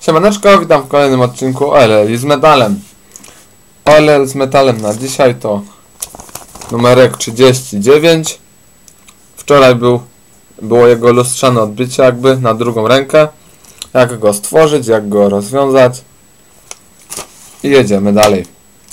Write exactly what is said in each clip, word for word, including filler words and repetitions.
Siemaneczko, witam w kolejnym odcinku O L L z metalem. O L L z metalem na dzisiaj to numerek trzydzieści dziewięć. Wczoraj był, było jego lustrzane odbicie jakby na drugą rękę. Jak go stworzyć, jak go rozwiązać. I jedziemy dalej.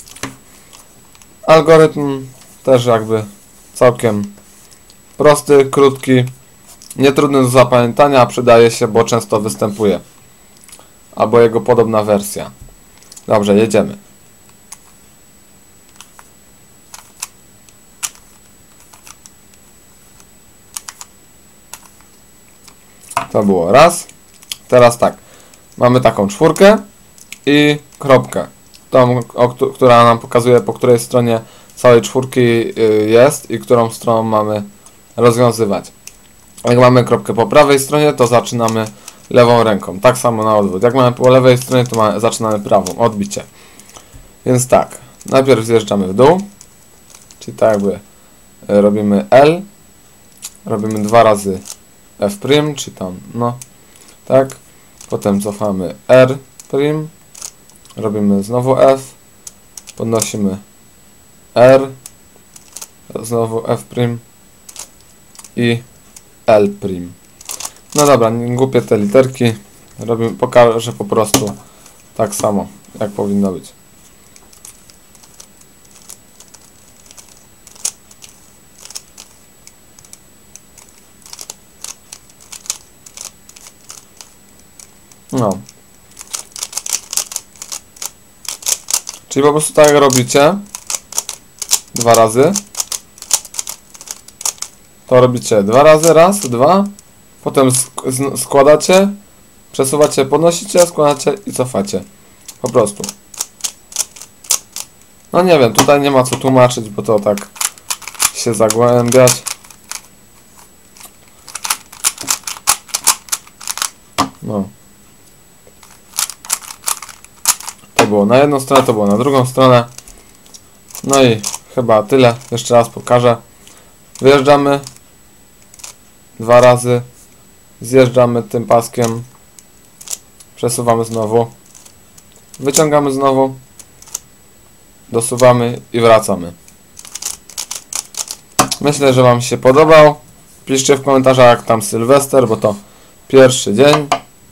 Algorytm też jakby całkiem prosty, krótki, nietrudny do zapamiętania, a przydaje się, bo często występuje. Albo jego podobna wersja. Dobrze, jedziemy. To było raz. Teraz tak. Mamy taką czwórkę i kropkę. Tą, o, która nam pokazuje, po której stronie całej czwórki jest i którą stroną mamy rozwiązywać. Jak mamy kropkę po prawej stronie, to zaczynamy lewą ręką. Tak samo na odwrót. Jak mamy po lewej stronie, to mamy, zaczynamy prawą. Odbicie. Więc tak. Najpierw zjeżdżamy w dół. Czyli tak jakby robimy L. Robimy dwa razy F', czy tam, no. Tak. Potem cofamy R'. Robimy znowu F. Podnosimy R. Znowu F' i L'. No dobra, nie głupie te literki. Robimy, pokażę po prostu tak samo, jak powinno być. No. Czyli po prostu tak robicie dwa razy. To robicie dwa razy, raz, dwa. Potem składacie, przesuwacie, podnosicie, składacie i cofacie. Po prostu. No nie wiem, tutaj nie ma co tłumaczyć, bo to tak się zagłębiać. No. To było na jedną stronę, to było na drugą stronę. No i chyba tyle. Jeszcze raz pokażę. Wyjeżdżamy dwa razy. Zjeżdżamy tym paskiem. Przesuwamy znowu. Wyciągamy znowu. Dosuwamy i wracamy. Myślę, że Wam się podobał. Piszcie w komentarzach, jak tam Sylwester, bo to pierwszy dzień.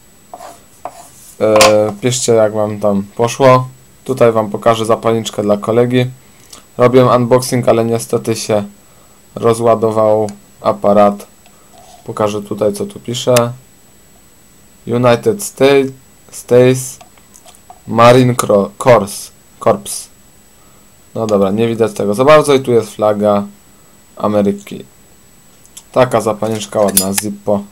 Eee, piszcie, jak Wam tam poszło. Tutaj Wam pokażę zapalniczkę dla kolegi. Robiłem unboxing, ale niestety się rozładował aparat. Pokażę tutaj, co tu pisze. United States, States Marine Corps. Corps. No dobra, nie widać tego za bardzo i tu jest flaga Ameryki. Taka zapalniczka ładna, Zippo.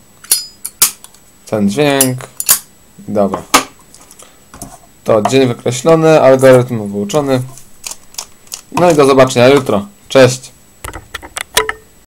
Ten dźwięk. Dobra. To dzień wykreślony, algorytm wyuczony. No i do zobaczenia jutro. Cześć!